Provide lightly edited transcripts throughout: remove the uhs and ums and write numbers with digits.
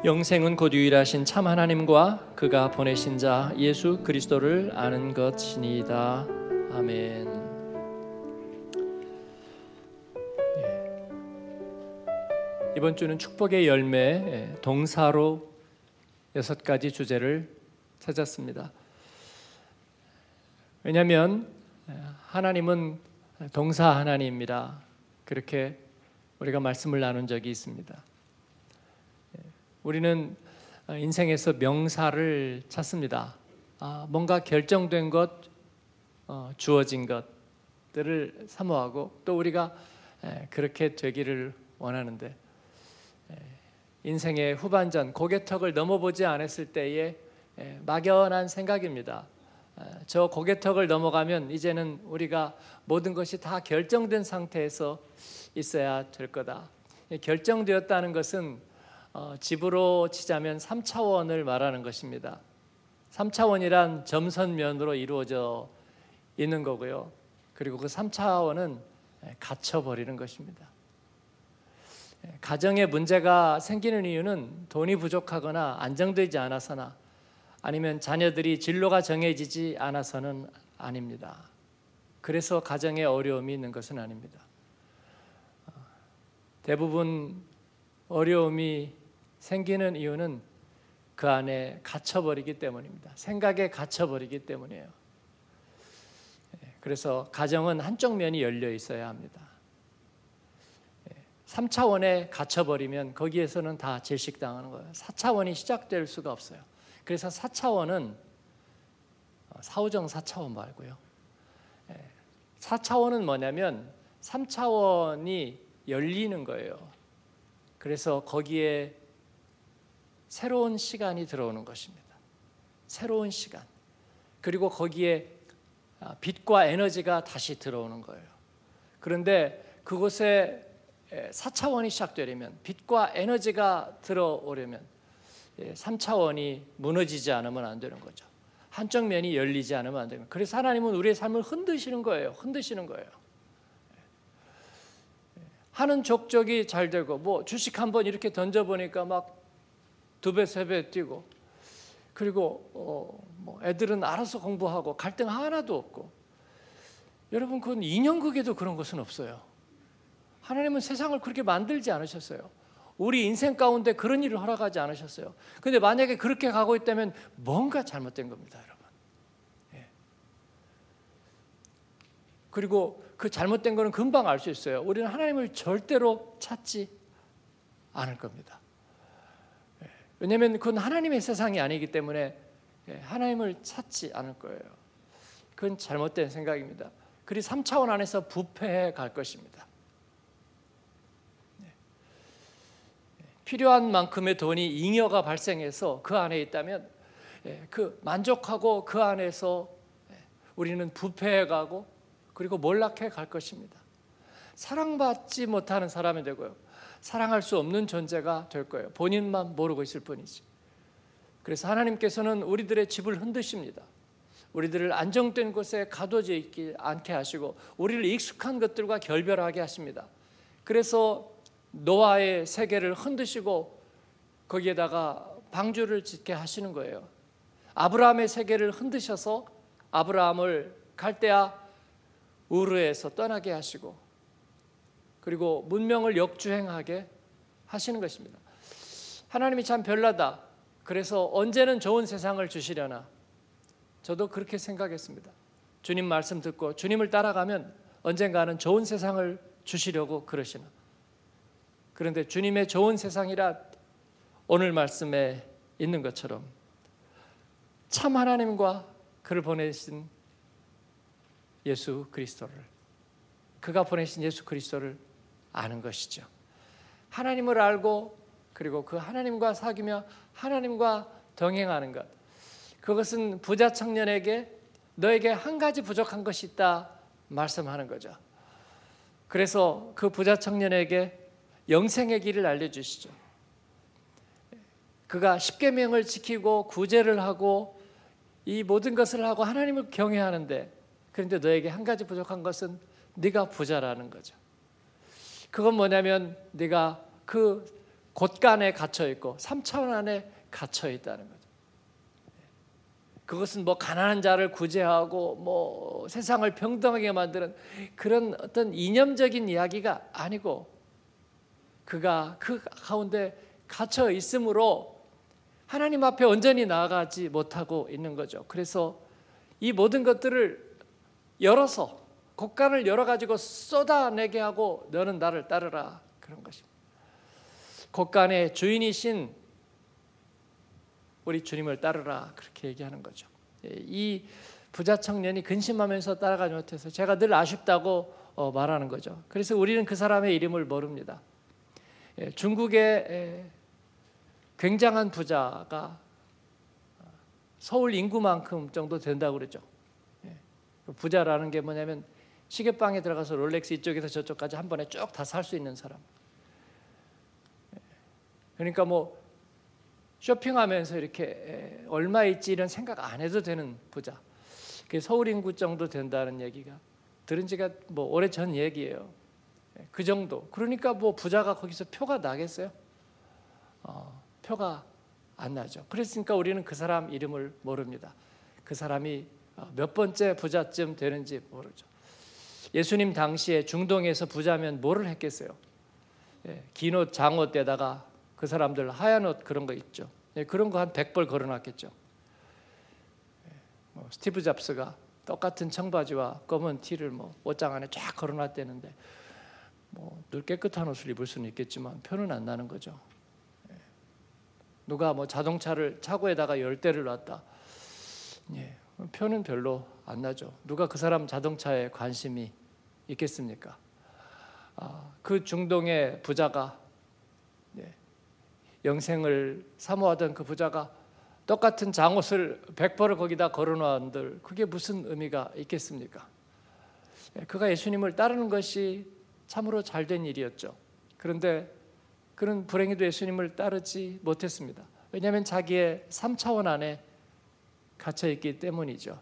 영생은 곧 유일하신 참 하나님과 그가 보내신 자 예수 그리스도를 아는 것이니이다. 아멘. 이번 주는 축복의 열매 동사로 6가지 주제를 찾았습니다. 왜냐하면 하나님은 동사 하나님입니다. 그렇게 우리가 말씀을 나눈 적이 있습니다. 우리는 인생에서 명사를 찾습니다. 뭔가 결정된 것, 주어진 것들을 사모하고 또 우리가 그렇게 되기를 원하는데 인생의 후반전 고개턱을 넘어보지 않았을 때의 막연한 생각입니다. 저 고개턱을 넘어가면 이제는 우리가 모든 것이 다 결정된 상태에서 있어야 될 거다. 결정되었다는 것은 집으로 치자면 3차원을 말하는 것입니다. 3차원이란 점선면으로 이루어져 있는 거고요. 그리고 그 3차원은 갇혀버리는 것입니다. 가정에 문제가 생기는 이유는 돈이 부족하거나 안정되지 않아서나 아니면 자녀들이 진로가 정해지지 않아서는 아닙니다. 그래서 가정에 어려움이 있는 것은 아닙니다. 대부분 어려움이 생기는 이유는 그 안에 갇혀버리기 때문입니다. 생각에 갇혀버리기 때문이에요. 그래서 가정은 한쪽 면이 열려 있어야 합니다. 3차원에 갇혀버리면 거기에서는 다 질식당하는 거예요. 4차원이 시작될 수가 없어요. 그래서 4차원은 사후정 4차원 말고요. 4차원은 뭐냐면 3차원이 열리는 거예요. 그래서 거기에 새로운 시간이 들어오는 것입니다. 새로운 시간. 그리고 거기에 빛과 에너지가 다시 들어오는 거예요. 그런데 그곳에 4차원이 시작되려면 빛과 에너지가 들어오려면 3차원이 무너지지 않으면 안 되는 거죠. 한쪽 면이 열리지 않으면 안 됩니다. 그래서 하나님은 우리의 삶을 흔드시는 거예요. 흔드시는 거예요. 하는 족족이 잘 되고 뭐 주식 한번 이렇게 던져보니까 막 2배, 3배 뛰고 그리고 뭐 애들은 알아서 공부하고 갈등 하나도 없고 여러분 그건 인형극에도 그런 것은 없어요. 하나님은 세상을 그렇게 만들지 않으셨어요. 우리 인생 가운데 그런 일을 허락하지 않으셨어요. 그런데 만약에 그렇게 가고 있다면 뭔가 잘못된 겁니다, 여러분. 그리고 그 잘못된 거는 금방 알 수 있어요. 우리는 하나님을 절대로 찾지 않을 겁니다. 왜냐하면 그건 하나님의 세상이 아니기 때문에 하나님을 찾지 않을 거예요. 그건 잘못된 생각입니다. 그리고 3차원 안에서 부패해 갈 것입니다. 필요한 만큼의 돈이 잉여가 발생해서 그 안에 있다면 그 만족하고 그 안에서 우리는 부패해 가고 그리고 몰락해 갈 것입니다. 사랑받지 못하는 사람이 되고요. 사랑할 수 없는 존재가 될 거예요. 본인만 모르고 있을 뿐이지. 그래서 하나님께서는 우리들의 집을 흔드십니다. 우리들을 안정된 곳에 가둬져 있지 않게 하시고 우리를 익숙한 것들과 결별하게 하십니다. 그래서 노아의 세계를 흔드시고 거기에다가 방주를 짓게 하시는 거예요. 아브라함의 세계를 흔드셔서 아브라함을 갈대아 우르에서 떠나게 하시고 그리고 문명을 역주행하게 하시는 것입니다. 하나님이 참 별나다. 그래서 언제는 좋은 세상을 주시려나. 저도 그렇게 생각했습니다. 주님 말씀 듣고 주님을 따라가면 언젠가는 좋은 세상을 주시려고 그러시나. 그런데 주님의 좋은 세상이라 오늘 말씀에 있는 것처럼 참 하나님과 그를 보내신 예수 그리스도를 그가 보내신 예수 그리스도를 아는 것이죠. 하나님을 알고 그리고 그 하나님과 사귀며 하나님과 동행하는 것. 그것은 부자 청년에게 너에게 한 가지 부족한 것이 있다 말씀하는 거죠. 그래서 그 부자 청년에게 영생의 길을 알려주시죠. 그가 십계명을 지키고 구제를 하고 이 모든 것을 하고 하나님을 경외하는데 그런데 너에게 한 가지 부족한 것은 네가 부자라는 거죠. 그건 뭐냐면 네가 그 곳간에 갇혀 있고 3차원 안에 갇혀 있다는 거죠. 그것은 뭐 가난한 자를 구제하고 뭐 세상을 평등하게 만드는 그런 어떤 이념적인 이야기가 아니고 그가 그 가운데 갇혀 있으므로 하나님 앞에 온전히 나아가지 못하고 있는 거죠. 그래서 이 모든 것들을 열어서 곳간을 열어가지고 쏟아내게 하고 너는 나를 따르라 그런 것입니다. 곳간의 주인이신 우리 주님을 따르라 그렇게 얘기하는 거죠. 이 부자 청년이 근심하면서 따라가지 못해서 제가 늘 아쉽다고 말하는 거죠. 그래서 우리는 그 사람의 이름을 모릅니다. 중국의 굉장한 부자가 서울 인구만큼 정도 된다고 그러죠. 부자라는 게 뭐냐면 시계방에 들어가서 롤렉스 이쪽에서 저쪽까지 한 번에 쭉 다 살 수 있는 사람. 그러니까 뭐 쇼핑하면서 이렇게 얼마 있지 이런 생각 안 해도 되는 부자. 그게 서울 인구 정도 된다는 얘기가 들은 지가 뭐 오래전 얘기예요. 그 정도. 그러니까 뭐 부자가 거기서 표가 나겠어요? 표가 안 나죠. 그랬으니까 우리는 그 사람 이름을 모릅니다. 그 사람이 몇 번째 부자쯤 되는지 모르죠. 예수님 당시에 중동에서 부자면 뭐를 했겠어요? 긴 옷, 장옷 때다가 그 사람들 하얀 옷 그런 거 있죠. 그런 거 한 100벌 걸어놨겠죠. 스티브 잡스가 똑같은 청바지와 검은 티를 뭐 옷장 안에 쫙 걸어놨대는데 뭐 늘 깨끗한 옷을 입을 수는 있겠지만 표는 안 나는 거죠. 누가 뭐 자동차를 차고에다가 10대를 놨다. 표는 별로 안 나죠. 누가 그 사람 자동차에 관심이 있겠습니까? 그 중동의 부자가 영생을 사모하던 그 부자가 똑같은 장옷을 100벌을 거기다 걸어놓은들 그게 무슨 의미가 있겠습니까? 그가 예수님을 따르는 것이 참으로 잘된 일이었죠. 그런데 그는 불행히도 예수님을 따르지 못했습니다. 왜냐하면 자기의 3차원 안에 갇혀있기 때문이죠.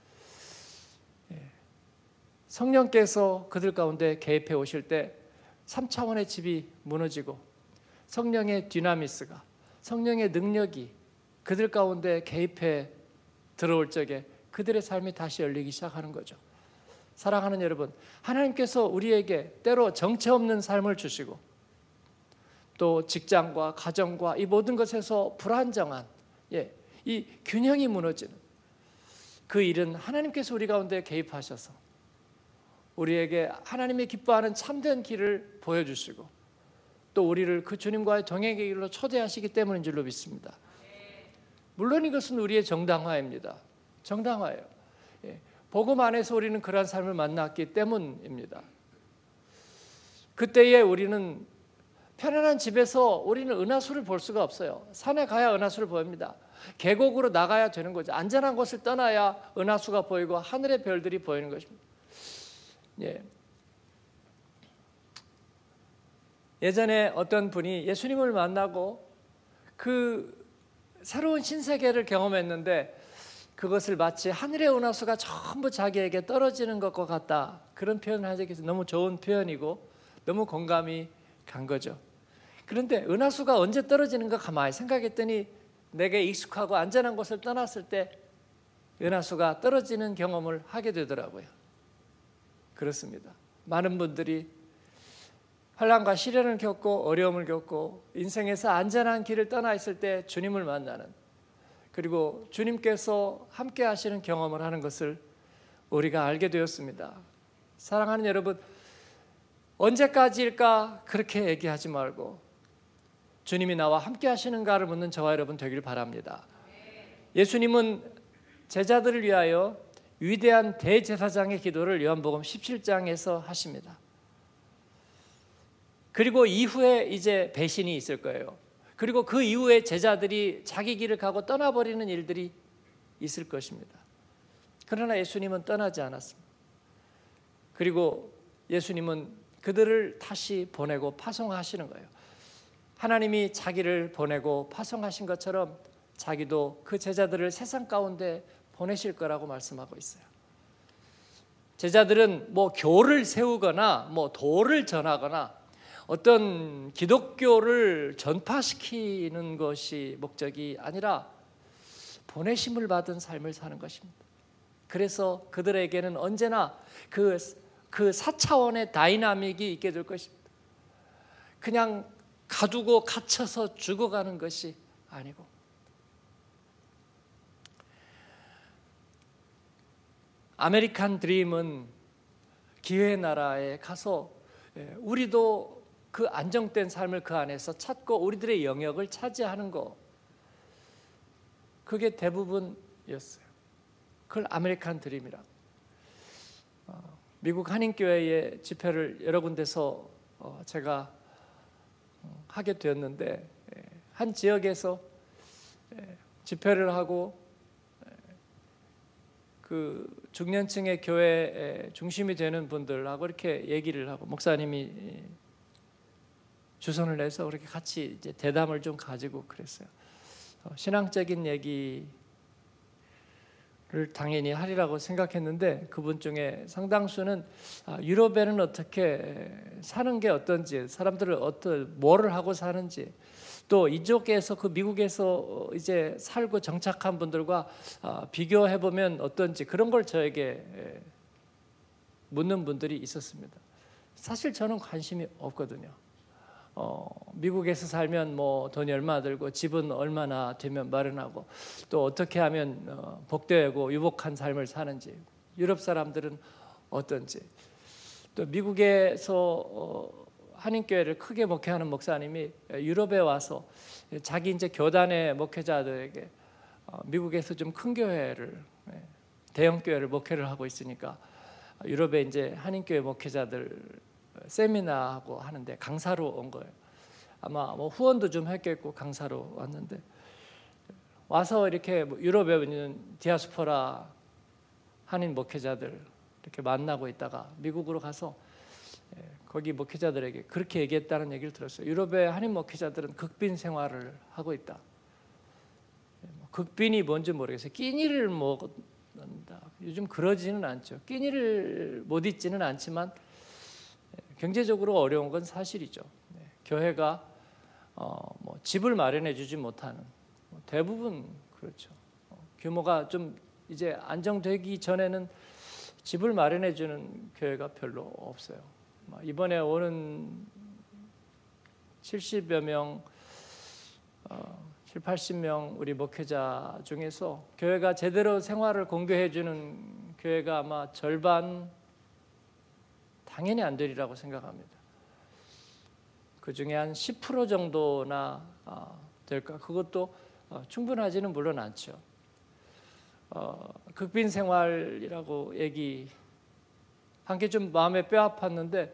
성령께서 그들 가운데 개입해 오실 때 3차원의 집이 무너지고 성령의 디나미스가 성령의 능력이 그들 가운데 개입해 들어올 적에 그들의 삶이 다시 열리기 시작하는 거죠. 사랑하는 여러분, 하나님께서 우리에게 때로 정체 없는 삶을 주시고 또 직장과 가정과 이 모든 것에서 불안정한 이 균형이 무너지는 그 일은 하나님께서 우리 가운데 개입하셔서 우리에게 하나님이 기뻐하는 참된 길을 보여주시고 또 우리를 그 주님과의 동행의 길로 초대하시기 때문인 줄로 믿습니다. 물론 이것은 우리의 정당화입니다. 정당화예요. 복음 안에서 우리는 그러한 삶을 만났기 때문입니다. 그때에 우리는 편안한 집에서 우리는 은하수를 볼 수가 없어요. 산에 가야 은하수를 보입니다. 계곡으로 나가야 되는 거죠. 안전한 곳을 떠나야 은하수가 보이고 하늘의 별들이 보이는 것입니다. 예전에 어떤 분이 예수님을 만나고 그 새로운 신세계를 경험했는데 그것을 마치 하늘의 은하수가 전부 자기에게 떨어지는 것과 같다. 그런 표현을 한 적이 있어요. 너무 좋은 표현이고 너무 공감이 간 거죠. 그런데 은하수가 언제 떨어지는가 가만히 생각했더니 내게 익숙하고 안전한 곳을 떠났을 때 은하수가 떨어지는 경험을 하게 되더라고요. 그렇습니다. 많은 분들이 환난과 시련을 겪고 어려움을 겪고 인생에서 안전한 길을 떠나 있을 때 주님을 만나는 그리고 주님께서 함께 하시는 경험을 하는 것을 우리가 알게 되었습니다. 사랑하는 여러분, 언제까지일까 그렇게 얘기하지 말고 주님이 나와 함께 하시는가를 묻는 저와 여러분 되길 바랍니다. 예수님은 제자들을 위하여 위대한 대제사장의 기도를 요한복음 17장에서 하십니다. 그리고 이후에 이제 배신이 있을 거예요. 그리고 그 이후에 제자들이 자기 길을 가고 떠나버리는 일들이 있을 것입니다. 그러나 예수님은 떠나지 않았습니다. 그리고 예수님은 그들을 다시 보내고 파송하시는 거예요. 하나님이 자기를 보내고 파송하신 것처럼 자기도 그 제자들을 세상 가운데 보내실 거라고 말씀하고 있어요. 제자들은 뭐 교를 세우거나 뭐 도를 전하거나 어떤 기독교를 전파시키는 것이 목적이 아니라 보내심을 받은 삶을 사는 것입니다. 그래서 그들에게는 언제나 그 4차원의 다이나믹이 있게 될 것입니다. 그냥 가두고 갇혀서 죽어가는 것이 아니고, 아메리칸 드림은 기회의 나라에 가서 우리도 그 안정된 삶을 그 안에서 찾고 우리들의 영역을 차지하는 것, 그게 대부분이었어요. 그걸 아메리칸 드림이라고. 미국 한인교회의 집회를 여러 군데서 제가 하게 되었는데, 한 지역에서 집회를 하고 그 중년층의 교회 중심이 되는 분들하고 이렇게 얘기를 하고, 목사님이 주선을 해서 그렇게 같이 이제 대담을 좀 가지고 그랬어요. 신앙적인 얘기를 당연히 하리라고 생각했는데, 그분 중에 상당수는 유럽에는 어떻게 사는 게 어떤지, 사람들을 뭐를 하고 사는지, 또 이쪽에서 그 미국에서 이제 살고 정착한 분들과 비교해 보면 어떤지, 그런 걸 저에게 묻는 분들이 있었습니다. 사실 저는 관심이 없거든요. 미국에서 살면 뭐 돈이 얼마나 들고 집은 얼마나 되면 마련하고 또 어떻게 하면 복되고 유복한 삶을 사는지, 유럽 사람들은 어떤지, 또 미국에서 한인교회를 크게 목회하는 목사님이 유럽에 와서 자기 이제 교단의 목회자들에게 미국에서 좀 큰 교회를, 대형 교회를 목회를 하고 있으니까 유럽에 이제 한인교회 목회자들 세미나하고 하는데 강사로 온 거예요. 아마 뭐 후원도 좀 했겠고 강사로 왔는데, 와서 이렇게 유럽에 있는 디아스포라 한인 목회자들 이렇게 만나고 있다가 미국으로 가서 거기 목회자들에게 그렇게 얘기했다는 얘기를 들었어요. 유럽의 한인 목회자들은 극빈 생활을 하고 있다. 극빈이 뭔지 모르겠어요. 끼니를 먹는다. 요즘 그러지는 않죠. 끼니를 못 잊지는 않지만 경제적으로 어려운 건 사실이죠. 교회가 뭐 집을 마련해 주지 못하는, 대부분 그렇죠. 규모가 좀 이제 안정되기 전에는 집을 마련해 주는 교회가 별로 없어요. 이번에 오는 70여 명, 7, 80명 우리 목회자 중에서 교회가 제대로 생활을 공개해 주는 교회가 아마 절반, 당연히 안 되리라고 생각합니다. 그 중에 한 10% 정도나 될까? 그것도 충분하지는 물론 않죠. 극빈 생활이라고 얘기한 게 좀 마음에 뼈 아팠는데,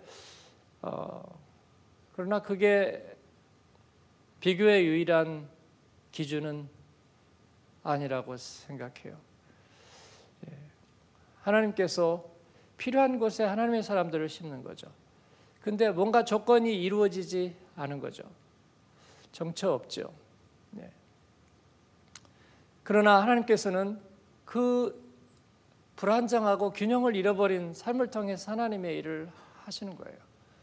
그러나 그게 비교의 유일한 기준은 아니라고 생각해요. 하나님께서 필요한 곳에 하나님의 사람들을 심는 거죠. 근데 뭔가 조건이 이루어지지 않은 거죠. 정처 없죠. 그러나 하나님께서는 그 불안정하고 균형을 잃어버린 삶을 통해서 하나님의 일을 하시는 거예요.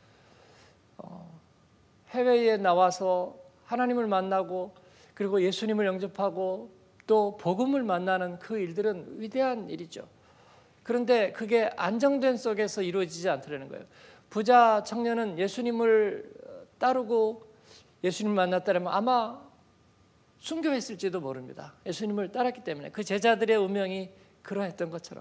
해외에 나와서 하나님을 만나고 그리고 예수님을 영접하고 또 복음을 만나는 그 일들은 위대한 일이죠. 그런데 그게 안정된 속에서 이루어지지 않더라는 거예요. 부자 청년은 예수님을 따르고 예수님을 만났다면 아마 순교했을지도 모릅니다. 예수님을 따랐기 때문에, 그 제자들의 운명이 그러했던 것처럼.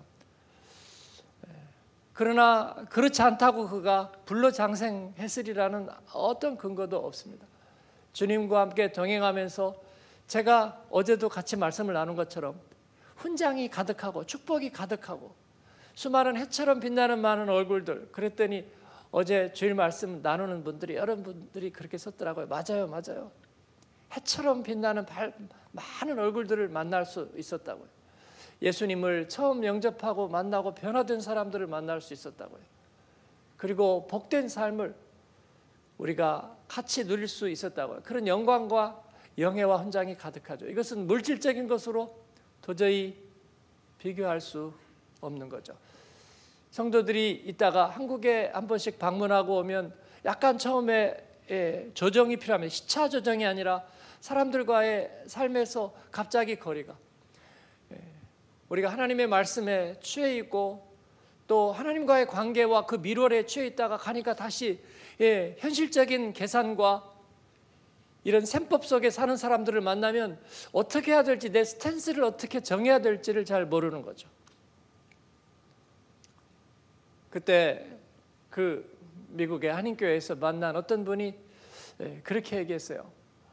그러나 그렇지 않다고 그가 불로장생했으리라는 어떤 근거도 없습니다. 주님과 함께 동행하면서 제가 어제도 같이 말씀을 나눈 것처럼 훈장이 가득하고 축복이 가득하고 수많은 해처럼 빛나는 많은 얼굴들, 그랬더니 어제 주일 말씀 나누는 분들이, 여러분들이 그렇게 썼더라고요. 맞아요, 맞아요. 해처럼 빛나는 많은 얼굴들을 만날 수 있었다고요. 예수님을 처음 영접하고 만나고 변화된 사람들을 만날 수 있었다고요. 그리고 복된 삶을 우리가 같이 누릴 수 있었다고요. 그런 영광과 영예와 훈장이 가득하죠. 이것은 물질적인 것으로 도저히 비교할 수 없는 거죠. 성도들이 있다가 한국에 한 번씩 방문하고 오면 약간 처음에 조정이 필요합니다. 시차 조정이 아니라 사람들과의 삶에서 갑자기 거리가, 우리가 하나님의 말씀에 취해 있고 또 하나님과의 관계와 그 밀월에 취해 있다가 가니까 다시 현실적인 계산과 이런 셈법 속에 사는 사람들을 만나면 어떻게 해야 될지, 내 스탠스를 어떻게 정해야 될지를 잘 모르는 거죠. 그때 그 미국의 한인교회에서 만난 어떤 분이 그렇게 얘기했어요.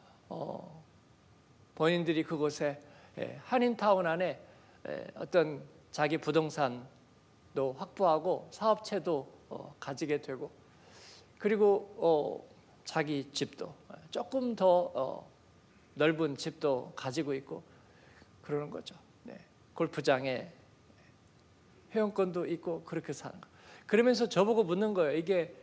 본인들이 그곳에 한인타운 안에 어떤 자기 부동산도 확보하고 사업체도 가지게 되고, 그리고 자기 집도 조금 더 넓은 집도 가지고 있고 그러는 거죠. 골프장에 회원권도 있고 그렇게 사는 거. 그러면서 저보고 묻는 거예요. 이게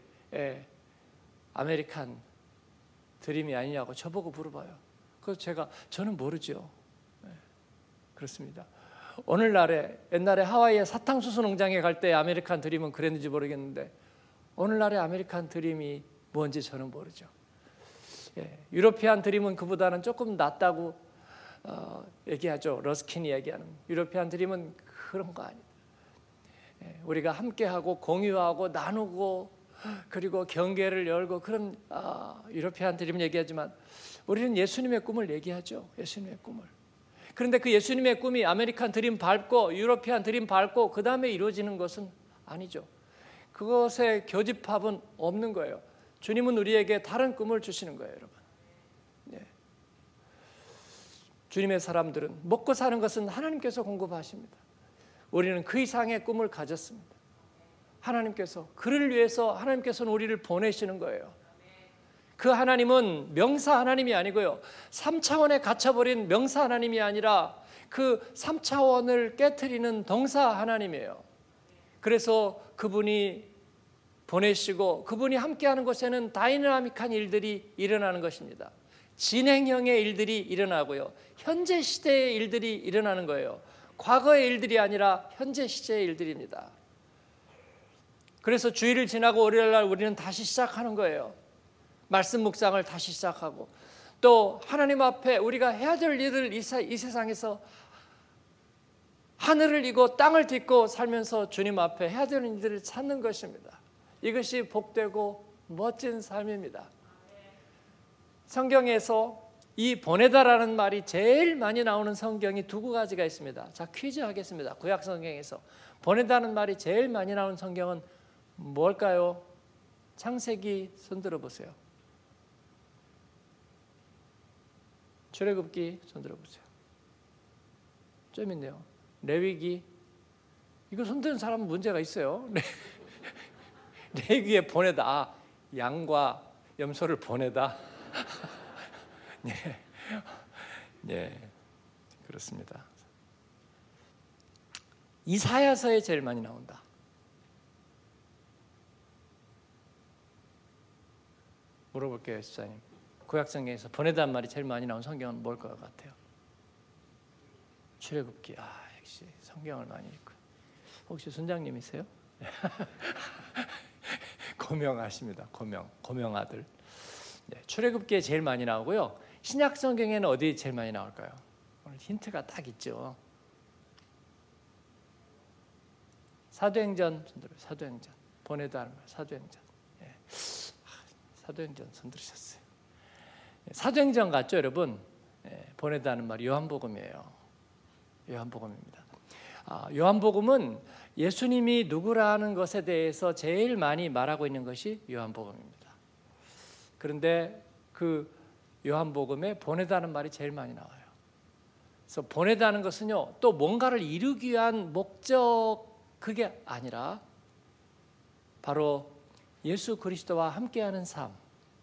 아메리칸 드림이 아니냐고 저보고 물어봐요. 그래서 저는 모르죠. 그렇습니다. 오늘날에, 옛날에 하와이의 사탕수수 농장에 갈 때 아메리칸 드림은 그랬는지 모르겠는데 오늘날의 아메리칸 드림이 뭔지 저는 모르죠. 유러피안 드림은 그보다는 조금 낫다고 얘기하죠. 러스킨이 얘기하는 유러피안 드림은 그런 거 아니다. 우리가 함께하고 공유하고 나누고 그리고 경계를 열고 그런 유러피안 드림을 얘기하지만 우리는 예수님의 꿈을 얘기하죠. 예수님의 꿈을. 그런데 그 예수님의 꿈이 아메리칸 드림 밟고 유러피안 드림 밟고 그 다음에 이루어지는 것은 아니죠. 그것의 교집합은 없는 거예요. 주님은 우리에게 다른 꿈을 주시는 거예요, 여러분. 주님의 사람들은 먹고 사는 것은 하나님께서 공급하십니다. 우리는 그 이상의 꿈을 가졌습니다. 하나님께서, 그를 위해서 하나님께서는 우리를 보내시는 거예요. 그 하나님은 명사 하나님이 아니고요, 3차원에 갇혀버린 명사 하나님이 아니라 그 3차원을 깨트리는 동사 하나님이에요. 그래서 그분이 보내시고 그분이 함께하는 곳에는 다이나믹한 일들이 일어나는 것입니다. 진행형의 일들이 일어나고요, 현재 시대의 일들이 일어나는 거예요. 과거의 일들이 아니라 현재 시제의 일들입니다. 그래서 주일을 지나고 월요일날 우리는 다시 시작하는 거예요. 말씀 묵상을 다시 시작하고 또 하나님 앞에 우리가 해야 될 일을 이 세상에서 하늘을 이고 땅을 딛고 살면서 주님 앞에 해야 되는 일들을 찾는 것입니다. 이것이 복되고 멋진 삶입니다. 성경에서 이 보내다라는 말이 제일 많이 나오는 성경이 두 가지가 있습니다. 자, 퀴즈 하겠습니다. 구약 성경에서 보내다는 말이 제일 많이 나오는 성경은 뭘까요? 창세기 손들어 보세요. 출애굽기 손들어 보세요. 좀 있네요. 레위기. 이거 손드는 사람은 문제가 있어요. 레위기에 보내다. 양과 염소를 보내다. 네, 그렇습니다. 이사야서에 제일 많이 나온다. 물어볼게요, 집사님. 구약성경에서 보내다는 말이 제일 많이 나온 성경은 뭘 것 같아요? 출애굽기. 역시 성경을 많이 읽고. 혹시 순장님이세요? 고명하십니다. 고명 아들. 출애굽기에 제일 많이 나오고요. 신약 성경에는 어디 제일 많이 나올까요? 오늘 힌트가 딱 있죠. 사도행전 손들어요. 사도행전. 보내다는 말. 사도행전. 사도행전 손들으셨어요. 사도행전 같죠, 여러분? 보내다는 말이 요한복음이에요. 요한복음입니다. 요한복음은 예수님이 누구라는 것에 대해서 제일 많이 말하고 있는 것이 요한복음입니다. 그런데 그 요한복음에 보내다는 말이 제일 많이 나와요. 그래서 보내다는 것은요, 또 뭔가를 이루기 위한 목적, 그게 아니라 바로 예수 그리스도와 함께하는 삶.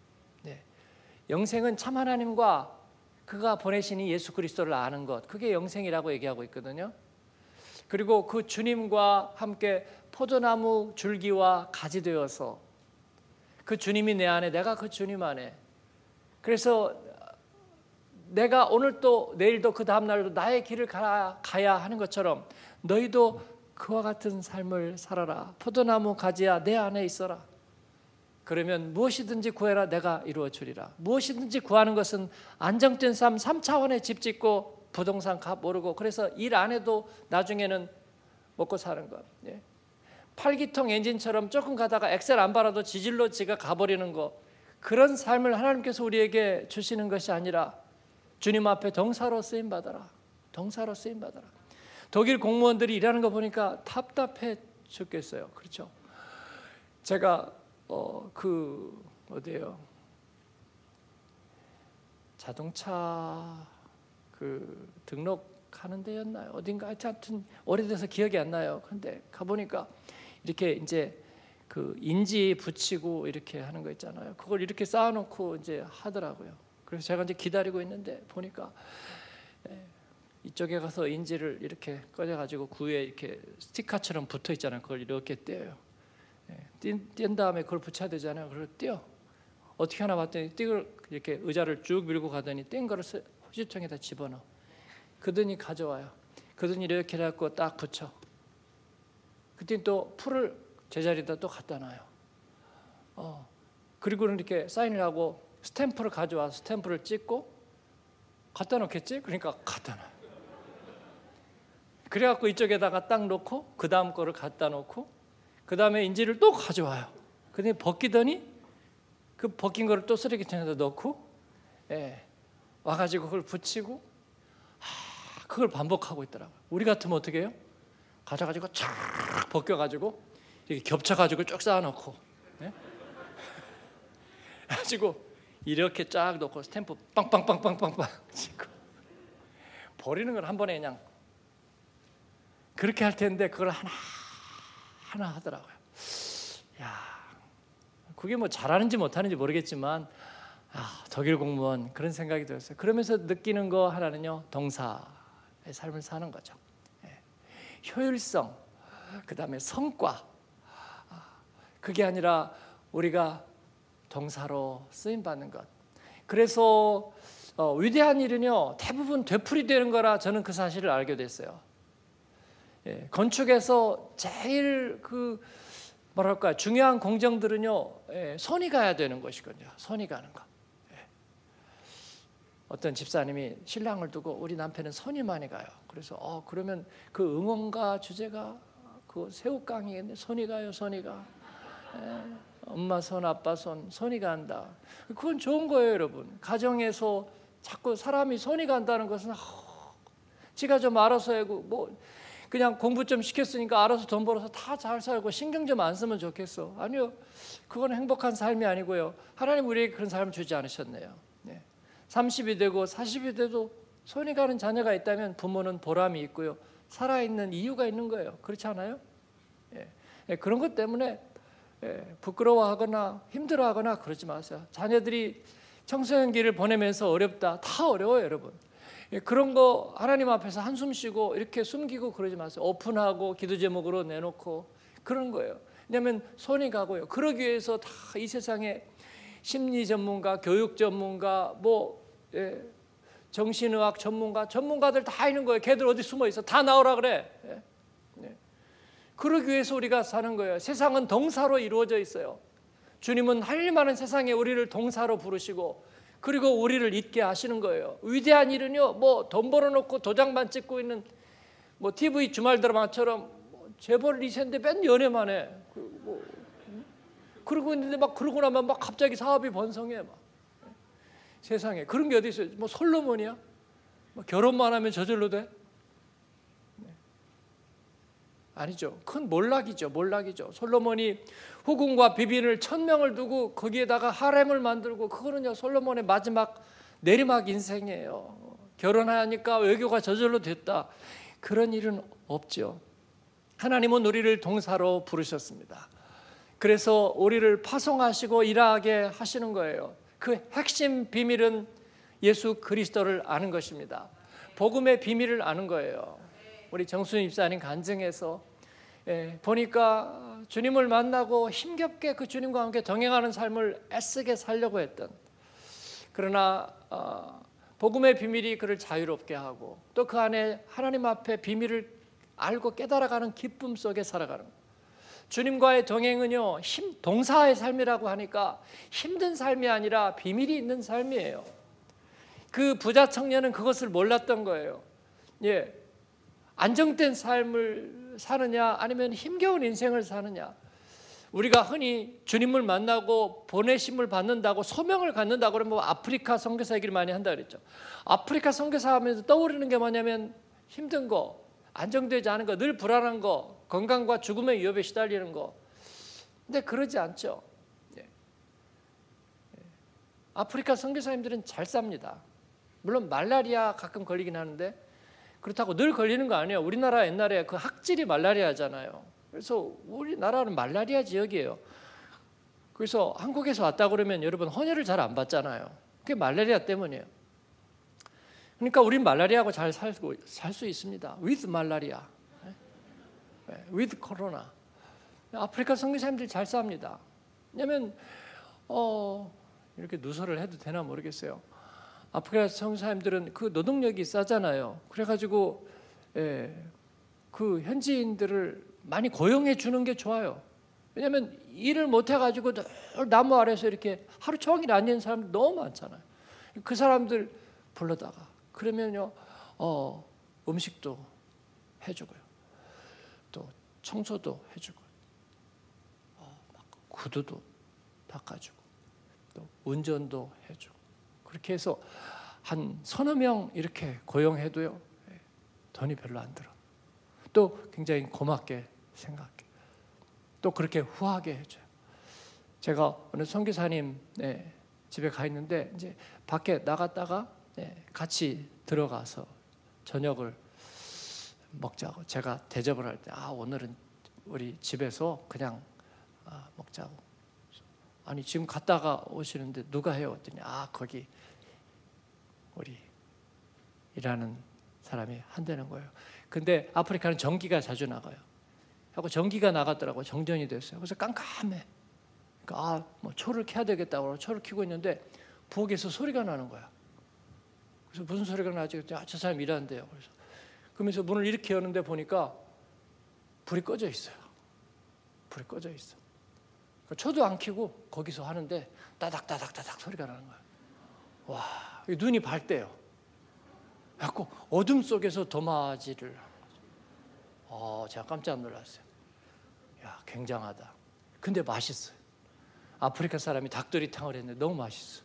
영생은 참 하나님과 그가 보내신 이 예수 그리스도를 아는 것, 그게 영생이라고 얘기하고 있거든요. 그리고 그 주님과 함께 포도나무 줄기와 가지 되어서 그 주님이 내 안에, 내가 그 주님 안에. 그래서 내가 오늘도 내일도 그 다음날도 나의 길을 가야 하는 것처럼 너희도 그와 같은 삶을 살아라. 포도나무 가지야 내 안에 있어라. 그러면 무엇이든지 구해라 내가 이루어 주리라. 무엇이든지 구하는 것은 안정된 삶, 3차원의 집 짓고 부동산 값 오르고, 그래서 일 안 해도 나중에는 먹고 사는 것. 8기통 엔진처럼 조금 가다가 엑셀 안 밟아도 지질로 지가 가버리는 거, 그런 삶을 하나님께서 우리에게 주시는 것이 아니라 주님 앞에 동사로 쓰임 받아라. 동사로 쓰임 받아라. 독일 공무원들이 일하는 거 보니까 답답해 죽겠어요. 그렇죠? 제가 어디예요? 자동차 등록하는 데였나요? 어딘가 하여튼 오래돼서 기억이 안 나요. 그런데 가보니까 이렇게 이제 인지 붙이고 이렇게 하는 거 있잖아요. 그걸 이렇게 쌓아놓고 이제 하더라고요. 그래서 제가 이제 기다리고 있는데 보니까 이쪽에 가서 인지를 이렇게 꺼내가지고 구에 이렇게 스티커처럼 붙어 있잖아요. 그걸 이렇게 떼요. 뗀 다음에 그걸 붙여야 되잖아요. 그걸 떼요. 어떻게 하나 봤더니 띵을 이렇게 의자를 쭉 밀고 가더니 뗀 거를 휴지통에다 집어넣어. 그더니 가져와요. 그더니 이렇게 해갖고 딱 붙여. 그때 또 풀을 제자리에다 또 갖다 놔요. 그리고는 이렇게 사인을 하고 스탬프를 가져와서 스탬프를 찍고 갖다 놓겠지? 그러니까 갖다 놔요. 그래갖고 이쪽에다가 딱 놓고 그 다음 거를 갖다 놓고 그 다음에 인지를 또 가져와요. 그다음에 벗기더니 그 벗긴 거를 또 쓰레기통에다 넣고 와가지고 그걸 붙이고 그걸 반복하고 있더라고요. 우리 같으면 어떻게 해요? 가져가지고 쫙 벗겨가지고 이렇게 겹쳐가지고 쭉 쌓아놓고 가지고 이렇게 쫙 놓고 스탬프 빵빵빵빵빵빵 치고 버리는 건 한 번에 그냥 그렇게 할 텐데 그걸 하나 하더라고요. 야, 그게 뭐 잘하는지 못하는지 모르겠지만 독일 공무원 그런 생각이 들었어요. 그러면서 느끼는 거 하나는요, 동사의 삶을 사는 거죠. 효율성, 그 다음에 성과, 그게 아니라 우리가 동사로 쓰임 받는 것. 그래서 위대한 일은요 대부분 되풀이되는 거라 저는 그 사실을 알게 됐어요. 건축에서 제일 뭐랄까 중요한 공정들은요 손이 가야 되는 것이거든요. 손이 가는 거. 어떤 집사님이 신랑을 두고 우리 남편은 손이 많이 가요. 그래서 그러면 그 응원가 주제가 그 새우깡이겠네. 손이 가요, 손이 가. 엄마 손, 아빠 손, 손이 간다. 그건 좋은 거예요, 여러분. 가정에서 자꾸 사람이 손이 간다는 것은 지가 좀 알아서 하고 뭐 그냥 공부 좀 시켰으니까 알아서 돈 벌어서 다 잘 살고 신경 좀 안 쓰면 좋겠어. 아니요, 그건 행복한 삶이 아니고요. 하나님 우리에게 그런 삶을 주지 않으셨네요. 30이 되고 40이 돼도 손이 가는 자녀가 있다면 부모는 보람이 있고요. 살아있는 이유가 있는 거예요. 그렇지 않아요? 그런 것 때문에 부끄러워하거나 힘들어하거나 그러지 마세요. 자녀들이 청소년기를 보내면서 어렵다. 다 어려워요, 여러분. 그런 거 하나님 앞에서 한숨 쉬고 이렇게 숨기고 그러지 마세요. 오픈하고 기도 제목으로 내놓고 그런 거예요. 왜냐하면 손이 가고요. 그러기 위해서 다 이 세상에 심리 전문가, 교육 전문가, 정신의학 전문가들 다 있는 거예요. 걔들 어디 숨어 있어? 다 나오라 그래. 그러기 위해서 우리가 사는 거예요. 세상은 동사로 이루어져 있어요. 주님은 할 일 많은 세상에 우리를 동사로 부르시고 그리고 우리를 있게 하시는 거예요. 위대한 일은요, 돈 벌어놓고 도장만 찍고 있는 TV 주말 드라마처럼 재벌 2세인데 맨 연애만 해. 그러고 있는데 그러고 나면 갑자기 사업이 번성해. 세상에 그런 게 어디 있어요? 솔로몬이야? 결혼만 하면 저절로 돼? 아니죠. 큰 몰락이죠. 솔로몬이 후궁과 비빈을 1000명을 두고 거기에다가 하렘을 만들고 그거는요 솔로몬의 마지막 내리막 인생이에요. 결혼하니까 외교가 저절로 됐다. 그런 일은 없죠. 하나님은 우리를 동사로 부르셨습니다. 그래서 우리를 파송하시고 일하게 하시는 거예요. 그 핵심 비밀은 예수 그리스도를 아는 것입니다. 복음의 비밀을 아는 거예요. 우리 정순 입사님 간증에서 보니까 주님을 만나고 힘겹게 그 주님과 함께 동행하는 삶을 애쓰게 살려고 했던, 그러나 복음의 비밀이 그를 자유롭게 하고 또 그 안에 하나님 앞에 비밀을 알고 깨달아가는 기쁨 속에 살아가는, 주님과의 동행은요, 동사의 삶이라고 하니까 힘든 삶이 아니라 비밀이 있는 삶이에요. 그 부자 청년은 그것을 몰랐던 거예요. 예, 안정된 삶을 사느냐 아니면 힘겨운 인생을 사느냐. 우리가 흔히 주님을 만나고 보내심을 받는다고 소명을 갖는다고 그러면 아프리카 선교사 얘기를 많이 한다 그랬죠. 아프리카 선교사 하면서 떠오르는 게 뭐냐면 힘든 거, 안정되지 않은 거, 늘 불안한 거, 건강과 죽음의 위협에 시달리는 거. 근데 그러지 않죠. 아프리카 선교사님들은 잘 삽니다. 물론 말라리아 가끔 걸리긴 하는데 그렇다고 늘 걸리는 거 아니에요. 우리나라 옛날에 그 학질이 말라리아잖아요. 그래서 우리나라는 말라리아 지역이에요. 그래서 한국에서 왔다 그러면 여러분 헌혈을 잘 안 받잖아요. 그게 말라리아 때문이에요. 그러니까 우린 말라리아하고 잘 살 수 있습니다. with 말라리아, with 코로나. 아프리카 선교사님들 잘 삽니다. 왜냐하면 이렇게 누설을 해도 되나 모르겠어요. 아프리카 선교사님들은 그 노동력이 싸잖아요. 그래가지고 그 현지인들을 많이 고용해 주는 게 좋아요. 왜냐하면 일을 못 해가지고 늘 나무 아래서 이렇게 하루 종일 앉는 사람들 너무 많잖아요. 그 사람들 불러다가 그러면요, 음식도 해주고요, 또 청소도 해주고, 구두도 닦아주고, 또 운전도 해주고, 그렇게 해서 한 서너 명 이렇게 고용해도요, 돈이 별로 안 들어. 또 굉장히 고맙게 생각해. 또 그렇게 후하게 해줘요. 제가 어느 선교사님 집에 가 있는데 이제 밖에 나갔다가 같이 들어가서 저녁을 먹자고 제가 대접을 할 때 오늘은 우리 집에서 그냥 먹자고. 아니 지금 갔다가 오시는데 누가 해요? 했더니 거기 우리 일하는 사람이 한다는 거예요. 근데 아프리카는 전기가 자주 나가요. 하고 전기가 나갔더라고요. 정전이 됐어요. 그래서 깜깜해. 그러니까 뭐 초를 켜야 되겠다고 초를 켜고 있는데 부엌에서 소리가 나는 거야. 그래서 무슨 소리가 나지? 저 사람 일하는데요. 그래서 그러면서 문을 이렇게 여는데 보니까 불이 꺼져 있어요. 불이 꺼져 있어. 그러니까 초도 안 켜고 거기서 하는데 따닥따닥따닥 소리가 나는 거야. 와, 눈이 밝대요. 그래서 어둠 속에서 도마지를 하는 거죠. 제가 깜짝 놀랐어요. 야, 굉장하다. 근데 맛있어요. 아프리카 사람이 닭도리탕을 했는데 너무 맛있어.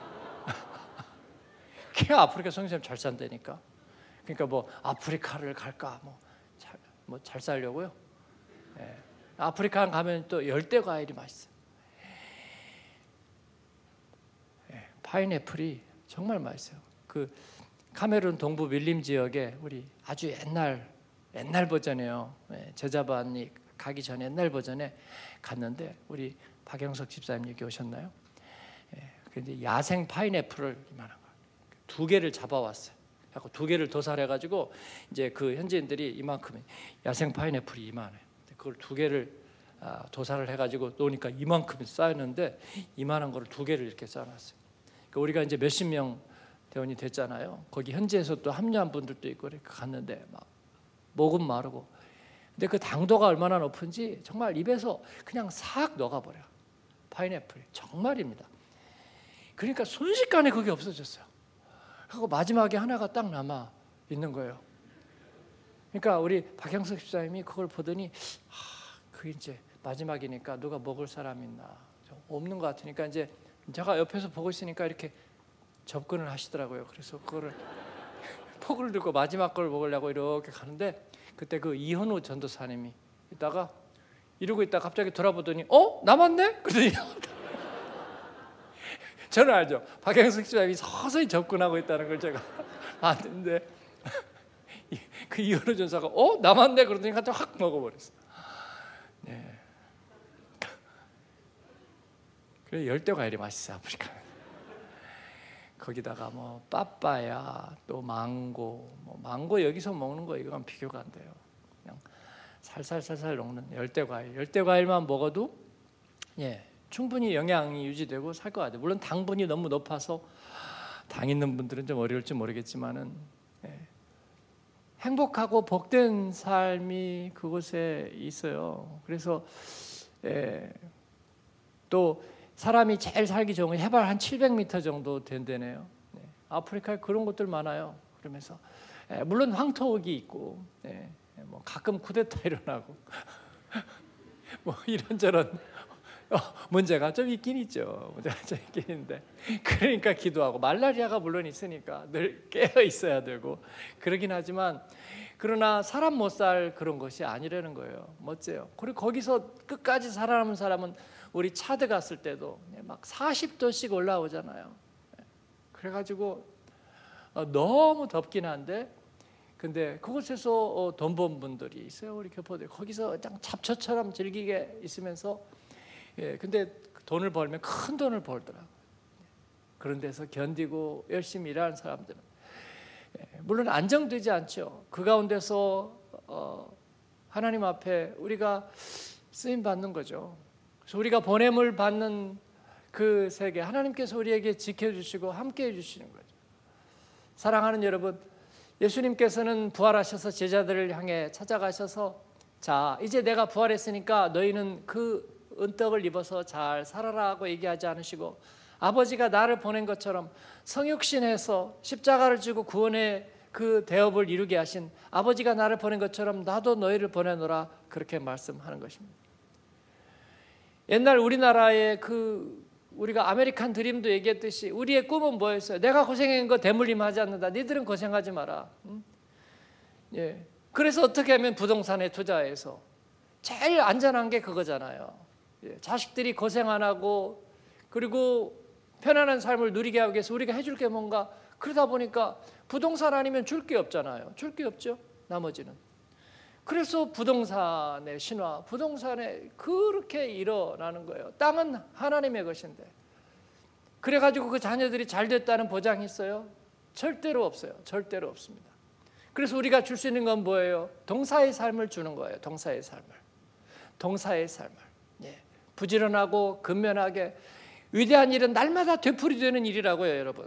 그냥 아프리카 선교사님 잘 산다니까. 그러니까 뭐 아프리카를 갈까 잘 살려고요. 아프리카 가면 또 열대 과일이 맛있어요. 파인애플이 정말 맛있어요. 그 카메룬 동부 밀림 지역에 우리 아주 옛날 버전이에요. 제자반이 가기 전에 옛날 버전에 갔는데 우리 박영석 집사님 여기 오셨나요? 근데 야생 파인애플을 이만한 거 2개를 잡아왔어요. 그래서 2개를 도살해가지고 이제 그 현지인들이 이만큼 야생 파인애플이 이만해. 그걸 2개를 도살을 해가지고 놓으니까 이만큼 쌓였는데 이만한 거를 2개를 이렇게 쌓아놨어요. 그러니까 우리가 이제 몇십 명 대원이 됐잖아요. 거기 현지에서 또 합류한 분들도 있고 이렇게 갔는데 막 목은 마르고. 근데 그 당도가 얼마나 높은지 정말 입에서 그냥 싹 녹아버려. 파인애플이 정말입니다. 그러니까 순식간에 그게 없어졌어요. 하고 마지막에 하나가 딱 남아 있는 거예요. 그러니까 우리 박형석 집사님이 그걸 보더니 그게 이제 마지막이니까 누가 먹을 사람 있나 없는 것 같으니까 이제 제가 옆에서 보고 있으니까 이렇게 접근을 하시더라고요. 그래서 그거를 폭을 들고 마지막 걸 먹으려고 이렇게 가는데 그때 그 이현우 전도사님이 이러고 있다가 갑자기 돌아보더니 남았네? 그러더니 저는 알죠. 박영석 집사님이 서서히 접근하고 있다는 걸 제가 봤는데 그 이현우 전사가 남았네? 그러더니 갑자기 확 먹어버렸어요. 네. 그래 열대 과일이 맛있어요. 아프리카. 거기다가 뭐 빠빠야 또 망고 여기서 먹는 거 이건 비교가 안 돼요. 그냥 살살살살 녹는 열대 과일만 먹어도 충분히 영양이 유지되고 살 것 같아요. 물론 당분이 너무 높아서 당 있는 분들은 좀 어려울지 모르겠지만은 행복하고 복된 삶이 그곳에 있어요. 그래서 또 사람이 제일 살기 좋은 건 해발 한 700m 정도 된대네요. 아프리카에 그런 곳들 많아요. 그러면서 물론 황토흙이 있고 뭐 가끔 쿠데타 일어나고 뭐 이런저런 문제가 좀 있긴 있죠. 문제가 좀 있긴 있는데 그러니까 기도하고 말라리아가 물론 있으니까 늘 깨어 있어야 되고 그러긴 하지만 그러나 사람 못 살 그런 것이 아니라는 거예요. 멋져요. 그리고 거기서 끝까지 살아남은 사람은 우리 차드 갔을 때도 막 40도씩 올라오잖아요. 그래가지고 너무 덥긴 한데 근데 그곳에서 돈 번 분들이 있어요. 우리 교포들 거기서 그냥 잡초처럼 즐기게 있으면서 근데 돈을 벌면 큰 돈을 벌더라고요. 그런 데서 견디고 열심히 일하는 사람들은 물론 안정되지 않죠. 그 가운데서 하나님 앞에 우리가 쓰임 받는 거죠. 그래서 우리가 보냄을 받는 그 세계 하나님께서 우리에게 지켜주시고 함께해 주시는 거죠. 사랑하는 여러분, 예수님께서는 부활하셔서 제자들을 향해 찾아가셔서 자 이제 내가 부활했으니까 너희는 그 은떡을 입어서 잘 살아라 하고 얘기하지 않으시고 아버지가 나를 보낸 것처럼 성육신해서 십자가를 지고 구원의 그 대업을 이루게 하신 아버지가 나를 보낸 것처럼 나도 너희를 보내노라 그렇게 말씀하는 것입니다. 옛날 우리나라의 우리가 아메리칸 드림도 얘기했듯이 우리의 꿈은 뭐였어요? 내가 고생한 거 대물림 하지 않는다. 니들은 고생하지 마라. 그래서 어떻게 하면 부동산에 투자해서 제일 안전한 게 그거잖아요. 자식들이 고생 안 하고 그리고 편안한 삶을 누리게 하기 위해서 우리가 해줄 게 뭔가 그러다 보니까 부동산 아니면 줄 게 없잖아요. 줄 게 없죠. 나머지는. 그래서 부동산의 신화, 부동산에 그렇게 일어나는 거예요. 땅은 하나님의 것인데 그래가지고 그 자녀들이 잘 됐다는 보장이 있어요? 절대로 없어요. 절대로 없습니다. 그래서 우리가 줄 수 있는 건 뭐예요? 동사의 삶을 주는 거예요. 동사의 삶을. 동사의 삶을. 부지런하고 근면하게 위대한 일은 날마다 되풀이되는 일이라고요, 여러분.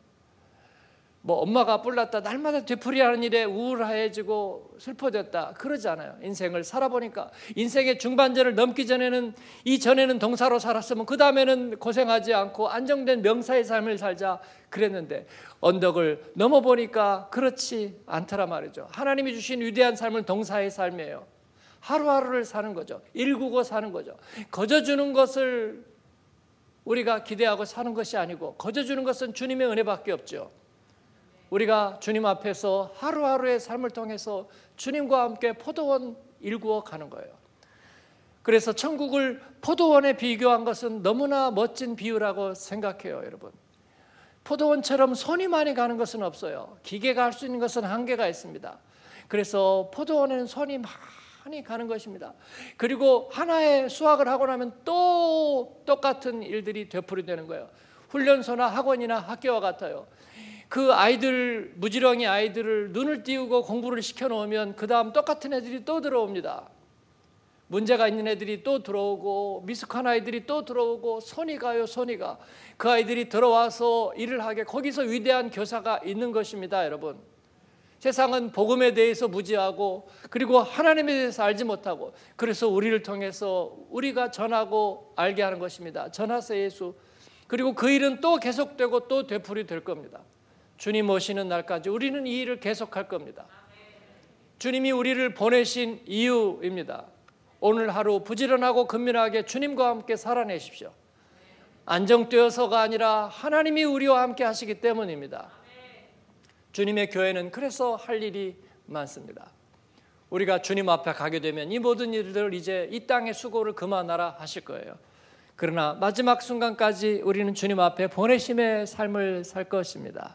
뭐 엄마가 뿔났다 날마다 되풀이하는 일에 우울해지고 슬퍼졌다 그러지 않아요. 인생을 살아보니까 인생의 중반전을 넘기 전에는 이전에는 동사로 살았으면 그 다음에는 고생하지 않고 안정된 명사의 삶을 살자 그랬는데 언덕을 넘어보니까 그렇지 않더라 말이죠. 하나님이 주신 위대한 삶은 동사의 삶이에요. 하루하루를 사는 거죠. 일구고 사는 거죠. 거저주는 것을 우리가 기대하고 사는 것이 아니고 거저주는 것은 주님의 은혜밖에 없죠. 우리가 주님 앞에서 하루하루의 삶을 통해서 주님과 함께 포도원 일구어 가는 거예요. 그래서 천국을 포도원에 비교한 것은 너무나 멋진 비유라고 생각해요, 여러분. 포도원처럼 손이 많이 가는 것은 없어요. 기계가 할 수 있는 것은 한계가 있습니다. 그래서 포도원에는 손이 많이 가는 것입니다. 그리고 하나의 수확을 하고 나면 또 똑같은 일들이 되풀이되는 거예요. 훈련소나 학원이나 학교와 같아요. 그 아이들, 무지렁이 아이들을 눈을 띄우고 공부를 시켜놓으면 그 다음 똑같은 애들이 또 들어옵니다. 문제가 있는 애들이 또 들어오고 미숙한 아이들이 또 들어오고 손이 가요, 손이 가. 그 아이들이 들어와서 일을 하게 거기서 위대한 교사가 있는 것입니다, 여러분. 세상은 복음에 대해서 무지하고 그리고 하나님에 대해서 알지 못하고 그래서 우리를 통해서 우리가 전하고 알게 하는 것입니다. 전하세 예수. 그리고 그 일은 또 계속되고 또 되풀이될 겁니다. 주님 오시는 날까지 우리는 이 일을 계속할 겁니다. 주님이 우리를 보내신 이유입니다. 오늘 하루 부지런하고 근면하게 주님과 함께 살아내십시오. 안정되어서가 아니라 하나님이 우리와 함께 하시기 때문입니다. 주님의 교회는 그래서 할 일이 많습니다. 우리가 주님 앞에 가게 되면 이 모든 일들을 이제 이 땅의 수고를 그만하라 하실 거예요. 그러나 마지막 순간까지 우리는 주님 앞에 보내심의 삶을 살 것입니다.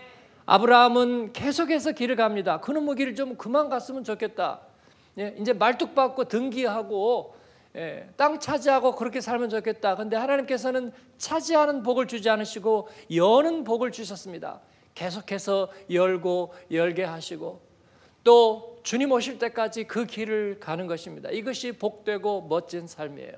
아브라함은 계속해서 길을 갑니다. 그놈의 길을 좀 그만 갔으면 좋겠다. 이제 말뚝 박고 등기하고 땅 차지하고 그렇게 살면 좋겠다. 그런데 하나님께서는 차지하는 복을 주지 않으시고 여는 복을 주셨습니다. 계속해서 열고 열게 하시고 또 주님 오실 때까지 그 길을 가는 것입니다. 이것이 복되고 멋진 삶이에요.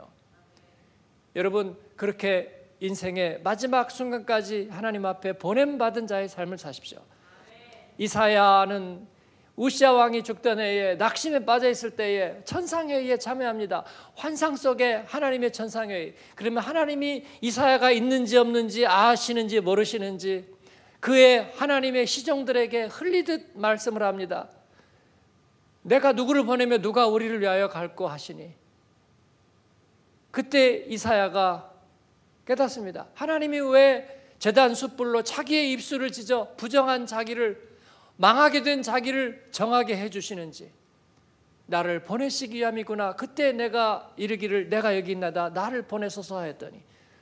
여러분 그렇게 인생의 마지막 순간까지 하나님 앞에 보냄받은 자의 삶을 사십시오. 이사야는 우시아 왕이 죽던 해에 낙심에 빠져 있을 때에 천상회의에 참여합니다. 환상 속에 하나님의 천상회의. 그러면 하나님이 이사야가 있는지 없는지 아시는지 모르시는지 그의 하나님의 시종들에게 흘리듯 말씀을 합니다. 내가 누구를 보내며 누가 우리를 위하여 갈고 하시니. 그때 이사야가 깨닫습니다. 하나님이 왜 제단 숯불로 자기의 입술을 찢어 부정한 자기를, 망하게 된 자기를 정하게 해주시는지, 나를 보내시기 위함이구나. 그때 내가 이르기를 내가 여기 있나다, 나를 보내소서 하였더니,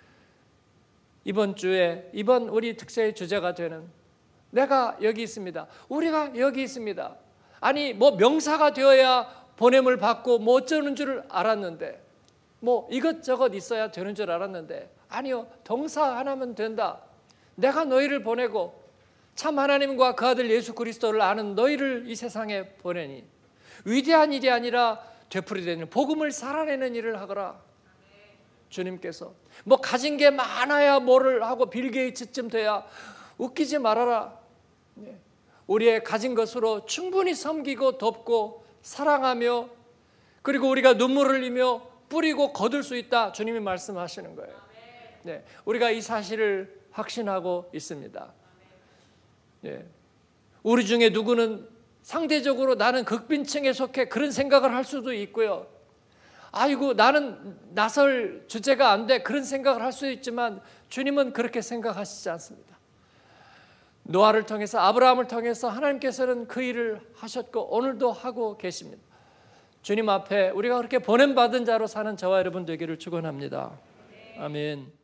이번 주에 이번 우리 특세의 주제가 되는 내가 여기 있습니다, 우리가 여기 있습니다. 아니 뭐 명사가 되어야 보냄을 받고 뭐 어쩌는 줄 알았는데, 뭐 이것저것 있어야 되는 줄 알았는데, 아니요, 동사 하나면 된다. 내가 너희를 보내고 참 하나님과 그 아들 예수 그리스도를 아는 너희를 이 세상에 보내니 위대한 일이 아니라 되풀이되는 복음을 살아내는 일을 하거라. 주님께서 뭐 가진 게 많아야 뭐를 하고 빌 게이츠쯤 돼야, 웃기지 말아라. 우리의 가진 것으로 충분히 섬기고 돕고 사랑하며, 그리고 우리가 눈물을 흘리며 뿌리고 거둘 수 있다. 주님이 말씀하시는 거예요. 네, 우리가 이 사실을 확신하고 있습니다. 네, 우리 중에 누구는 상대적으로 나는 극빈층에 속해 그런 생각을 할 수도 있고요. 아이고 나는 나설 주제가 안 돼, 그런 생각을 할 수 있지만 주님은 그렇게 생각하시지 않습니다. 노아를 통해서, 아브라함을 통해서 하나님께서는 그 일을 하셨고 오늘도 하고 계십니다. 주님 앞에 우리가 그렇게 보냄받은 자로 사는 저와 여러분 되기를 축원합니다. 아멘.